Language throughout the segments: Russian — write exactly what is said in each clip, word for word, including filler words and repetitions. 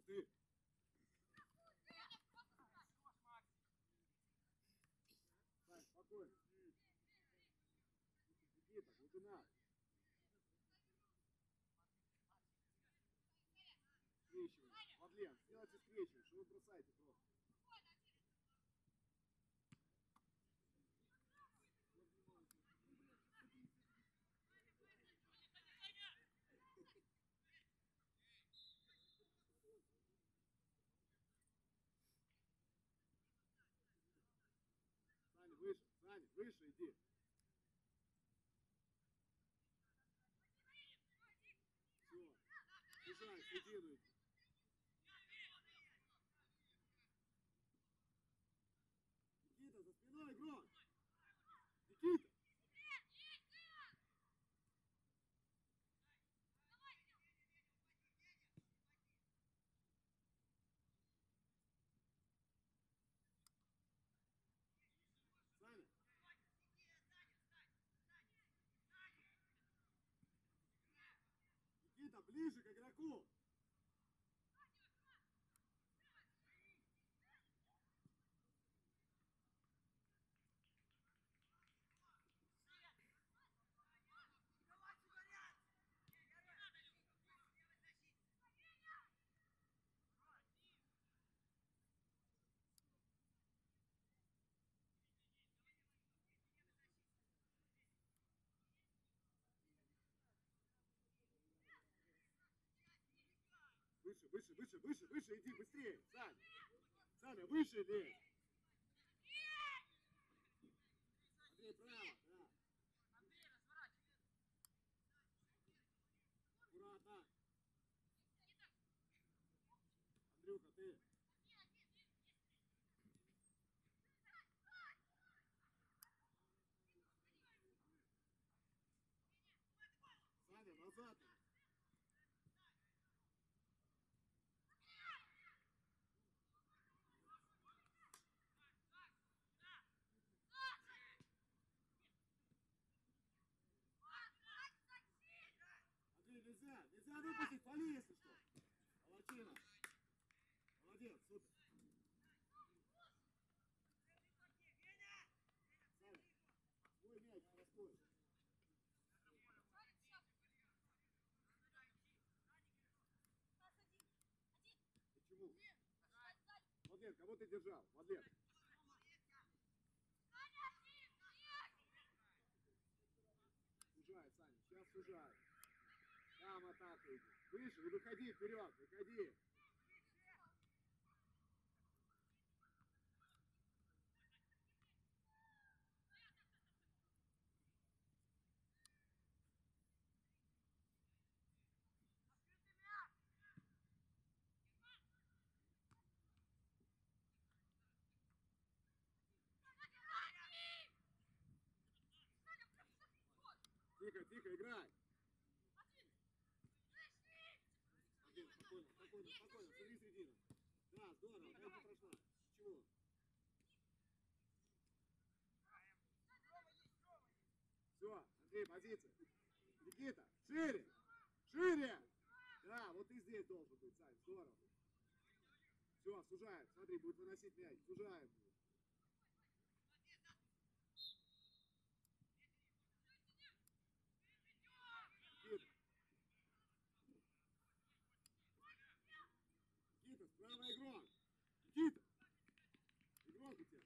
ты. Сань, спокойно. Никита, глубина. Скрещивай. Владлен, сделайте скрещивай. Что вы бросаете просто? Саня, выше. Саня, выше иди. Все. Бежай, середину иди. Никита, за спиной игрок. Никита. Саня. Никита, ближе к игроку. Выше, выше, выше, выше, выше, иди быстрее, Саня. Саня, выше лезь. Андрей, право, да. Аккуратно. Андрюха, ты. Саня, назад. Андрей, нельзя, нельзя выпустить, вали, если что. Молодчина. Молодец, супер. Саня, свой мяч, простой. Почему? Владлен, кого ты держал? Владлен. Сужай, Саня, сейчас сужай. Там атака идет. Выше, и выходи вперед, выходи. Тихо, тихо, играй. Один, спокойно, спокойно, спокойно, смотри середину. Да, здорово, это прошла. Чего? Все, Андрей, позиция. Никита, шире, шире. Да, вот ты здесь должен быть, Сань, здорово. Все, сужаем, смотри, будет выносить мяч, сужаем. Никита. Никита, справа игрок. Никита. Игрок у тебя.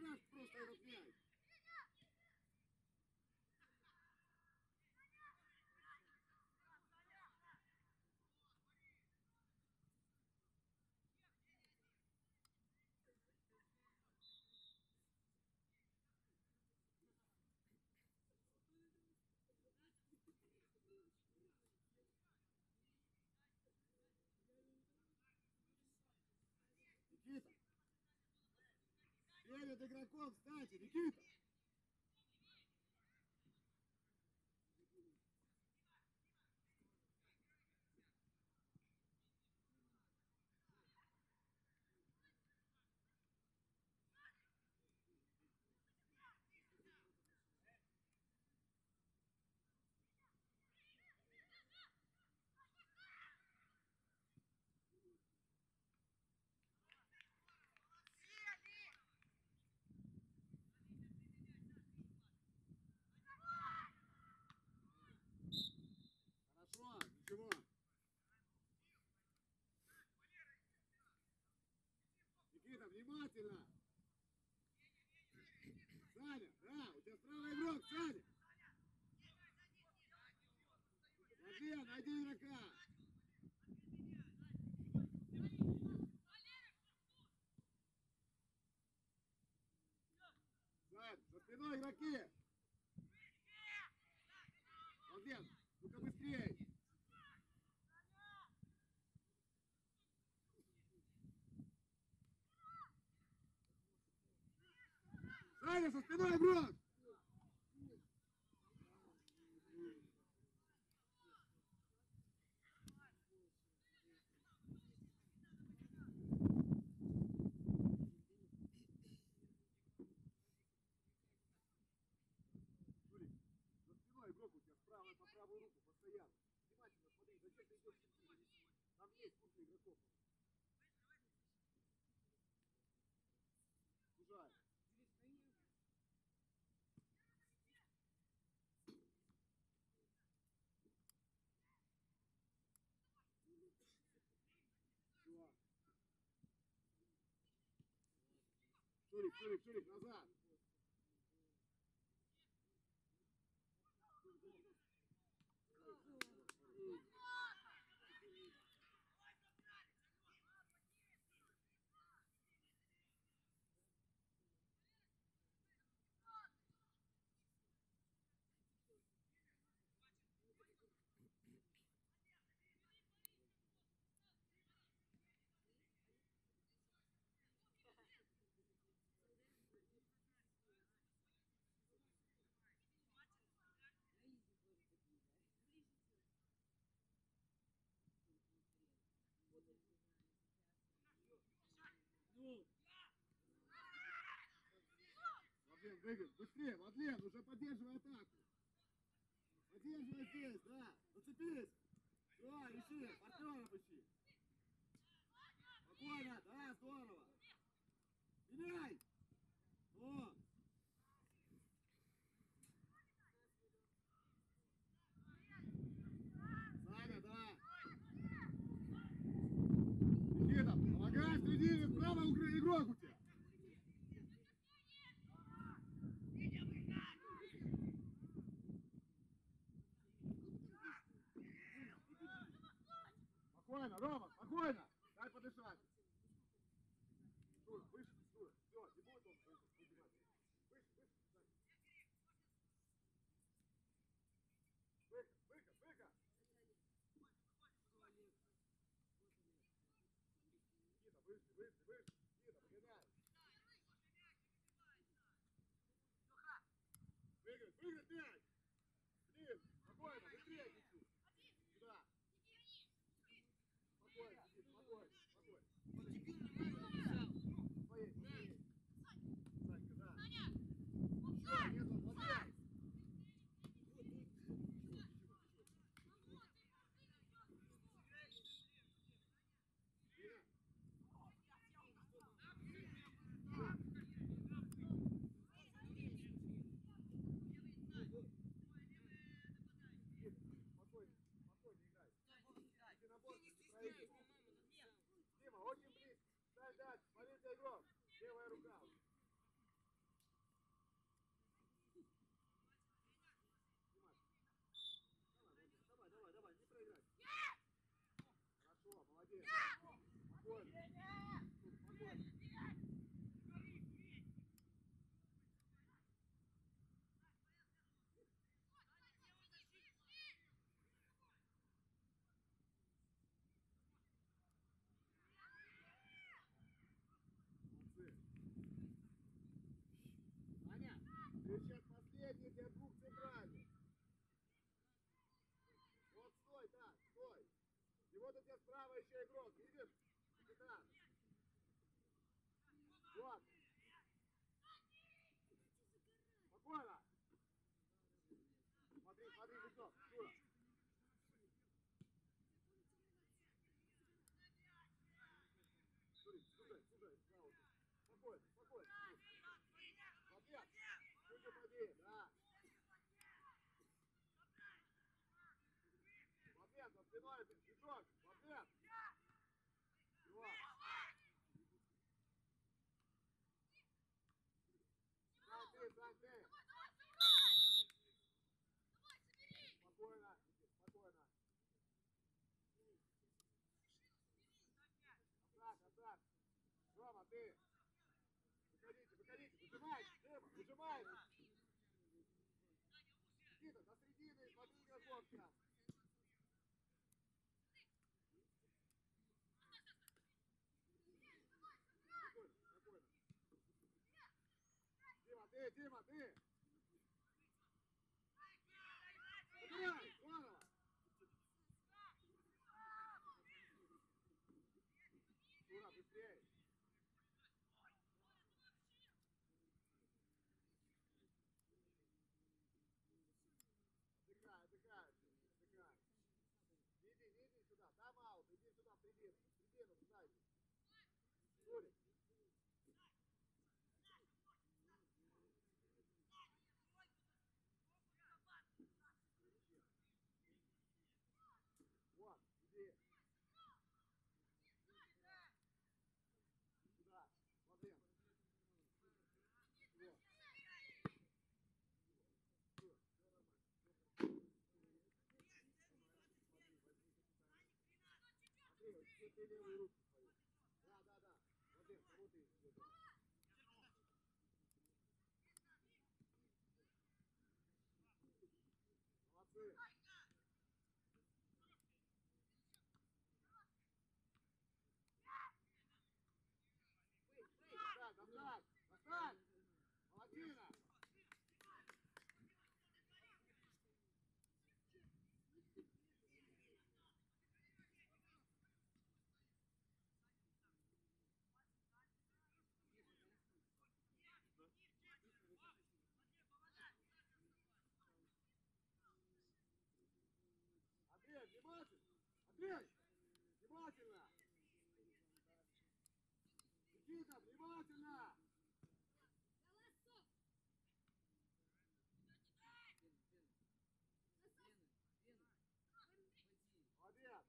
забирать просто этот мяч. Никита! Перед игроком встаньте, Никита! Хорошо, ничего. Никита, внимательно. Саня, да, у тебя справа игрок, Саня. Владлен, найди игрока. Сань, за спиной игроки. Владлен, ну-ка быстрее. Саня, со спиной игрок. Игрок у тебя справа по правую руку постоянно. Внимательно смотри, зачем ты идешь впереди? Там есть куча игроков. Сужай. Все. Шурик, Шурик, Шурик, назад. Владлен, двигай, быстрее, Владлен, уже поддерживай атаку. Поддерживай здесь, да, зацепись. Все, ищи, партнеров ищи. Спокойно, да, здорово. Меняй. О. Саня, да. Никита, помогай, следи, справа игрок у тебя. Спокойно, Рома, спокойно. Дай подышать. Шура, выше, Шура. Все, не будет он выбивать. Выше, выше. Выход, выход, выход. Никита, выше, выше, выше. Никита, выгоняй. Выиграть, выиграть мяч. Блин, спокойно, быстрее несу. Сюда. Спокойно, спокойно, спокойно. Своей, своей. Санька, да. Все, нет, он молодец. Ничего, ничего. справа еще игрок, видишь? Капитан. Вот. Спокойно. Смотри, смотри, лицо. Шура. Слушай, слушай, слушай, справа. Спокойно, спокойно. Молодец. Чуть упади, да. Молодец, за спиной ты, Петрович, молодец. Вот. Сань ты, Сань ты. Спокойно, спокойно. Оставь, оставь. Рома, ты. Выходите, выходите, выжимай, Дима, выжимай. Никита, до середины, смотри игроков сейчас. Спокойно, спокойно. Дима, ты, Дима, ты. Забирай, здорово. Шура, быстрее. Отдыхай, отдыхай, отдыхай. Не иди, не иди сюда, там аут, иди сюда, в середину, в середину, туда иди. Шурик. Вот, иди. Сюда, смотри. Вот. Все, все нормально, все хорошо. Смотри, возьми капитана. Смотри, вот все ты левые руки свои. Да, да, да. Молодец, кого ты идешь? Молодцы. Достань, достань, достань. Молодчина. Андрей, внимательно. Андрей, внимательно. Никита, внимательно. Молодец.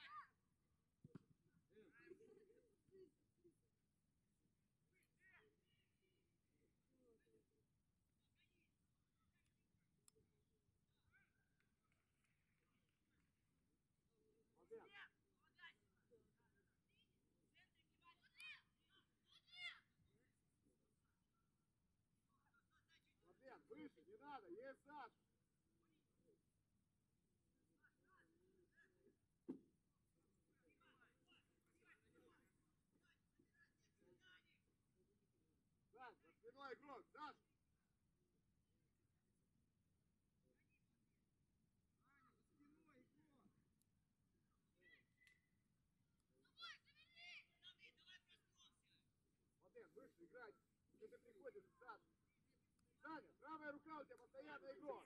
Молодец. Молодец, выше, не надо, есть Саша. Саш, за спиной игрок, Саша. Молодец, выше, играй. Если ты приходишь, Саша. Саня, правая рука у тебя постоянно игрок.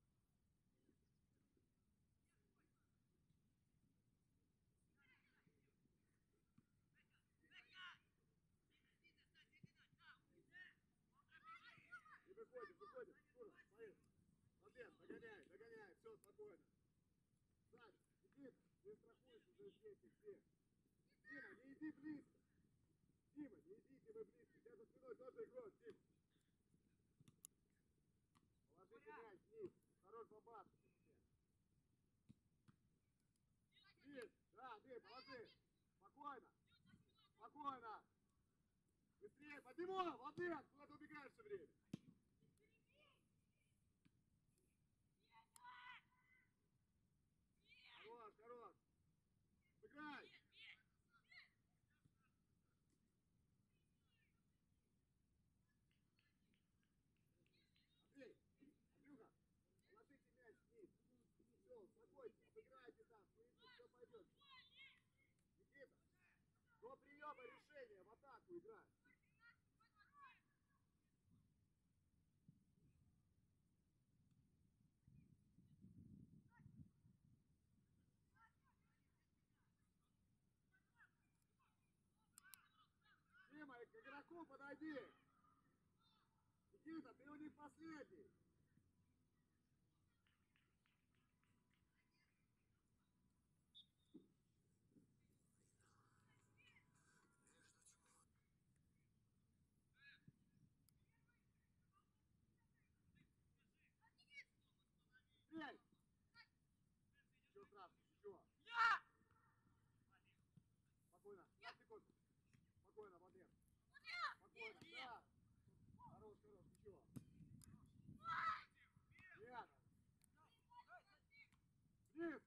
И выходим, выходим. Шура, смотри. Молодец, догоняй, догоняй, все, спокойно. Саня, Никита, ты страхуешь уже здесь и все. Дима, не иди близко. Дима, не идите вы близко. У тебя за спиной тоже игрок, Дима. Положите мяч вниз. Хорош бабашка. Есть. Да, Андрей, положи. Спокойно. Спокойно. Быстрее, поднимай, молодец. Куда ты убегаешь все время? Хорош, хорош. Сыграй. Андрей, Андрюха, положите мяч вниз. Все, успокойтесь, обыграйте там, впереди все пойдет. руку играть. Дима, к игроку подойди. Никита, ты у них последний. Стрель! Чего страшного? Чего? Спокойно. пять секунд. Спокойно, молодец. Спокойно, да. Хорош, хорош, ничего. Рядом. Вниз.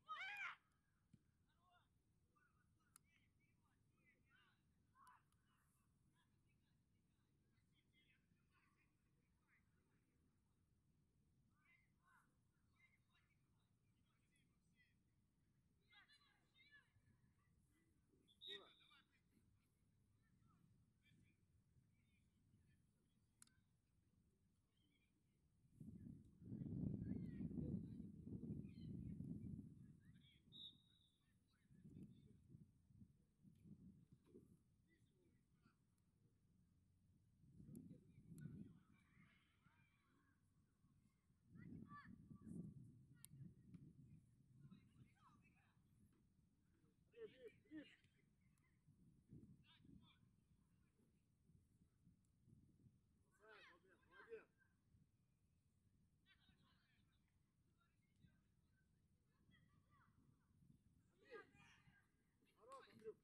Ура. Вниз, вниз. Красавец, молодец, молодец. Андрей. Хорош, Андрюк.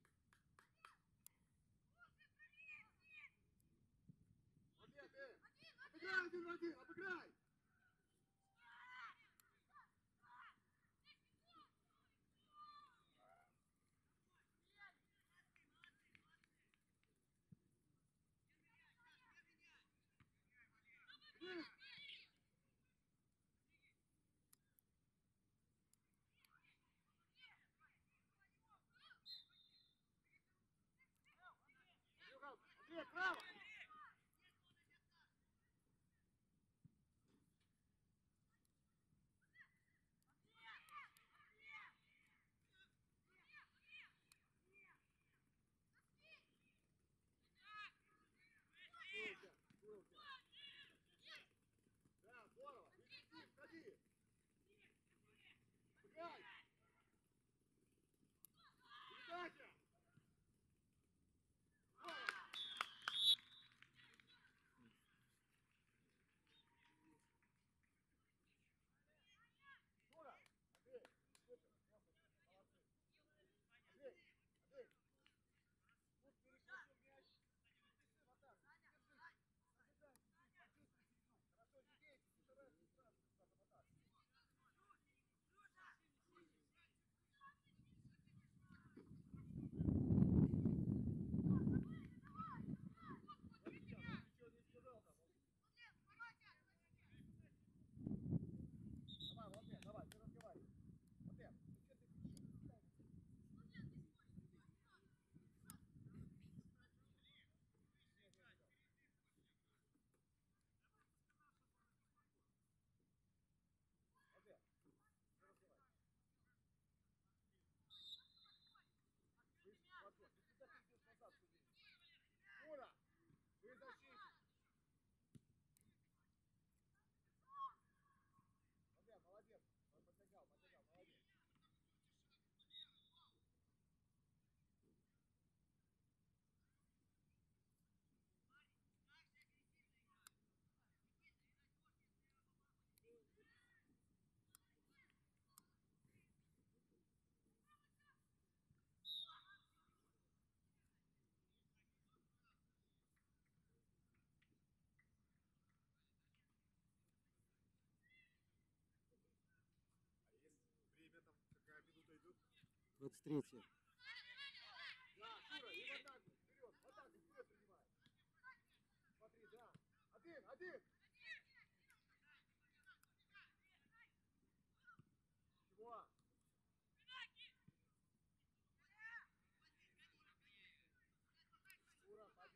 Молодец, э. Обыграй один в один, обыграй. Вниз. Андрей, право. Супер, супер. Да, здорово. Иди, иди, входи. Играй. Передача. Здорово. Юра, Андрей, супер, молодцы. Андрей, Андрей. Тут перехватил мяч. Держи в атаку. Держи. Ожидай, почувствуй игру. Хорошо, не бейте, не старайтесь сразу куда-то в атаку. Ничего не сказал там. Давай, Владимир, давай, ты разговаривай. Владимир, ну что ты кричишь? Владимир, ты разговаривай. Владимир, ты куда ты идешь назад все время? Ура! Вы защитите! Владимир, молодец. Подбегал, подбегал, молодец. А есть время там, какая минута идет? двадцать третья. Да, Шура, и в атаку, вперед, в атаку, вперед принимай. Смотри, да. Один, один. Чего? Шура,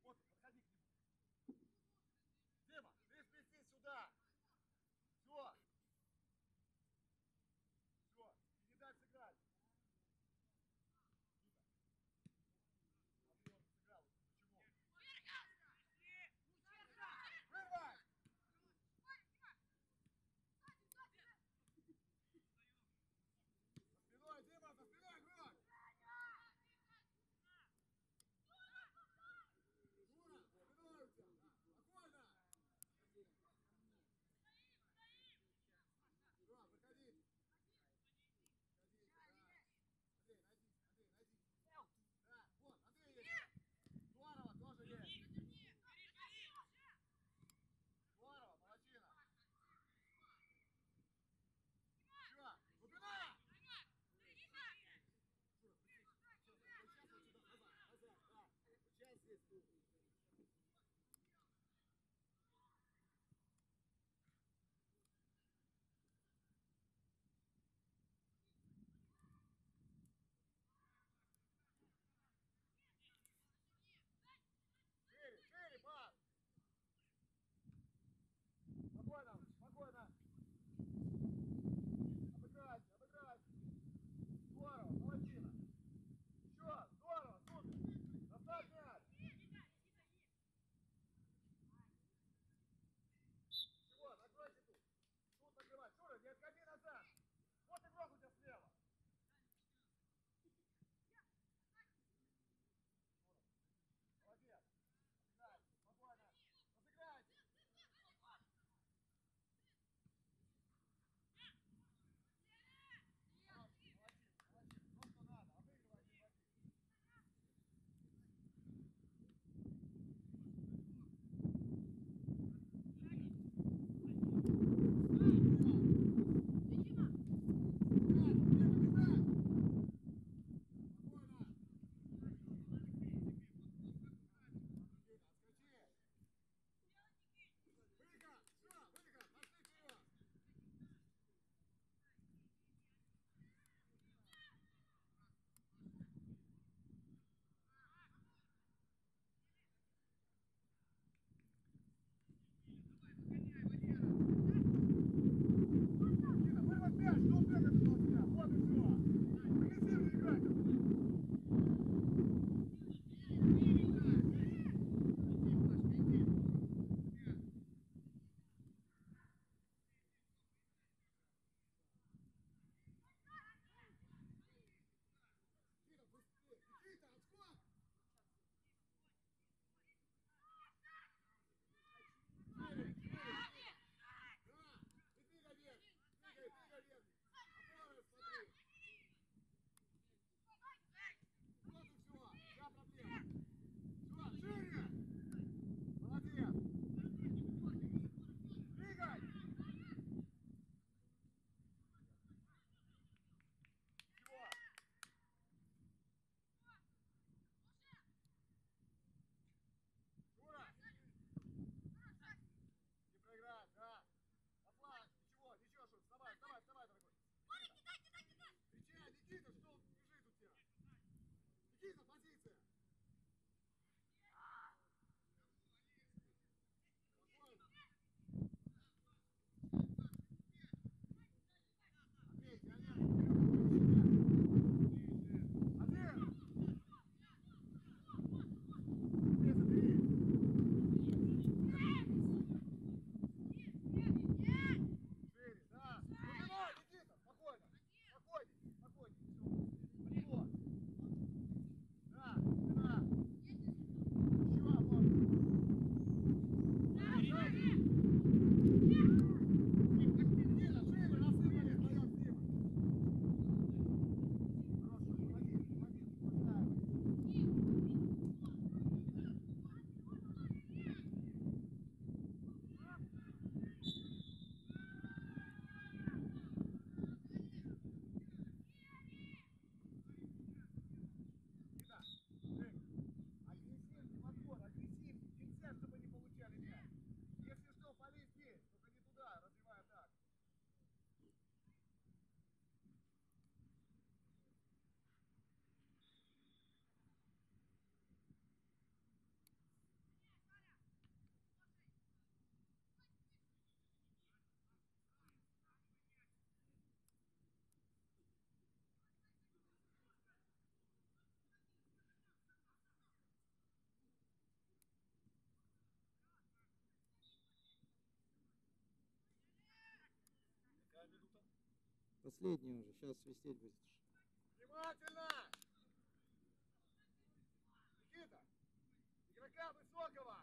Вот, подходи к нему. Дима, ты спусти сюда. Все. Все. И не дай сыграть. Никита. Смотри, он сыграл. Почему? Вырвай! За спиной, Дима, за спиной игрок! Дура, Последний уже, сейчас свистеть будешь. Внимательно! Никита! Игрока высокого!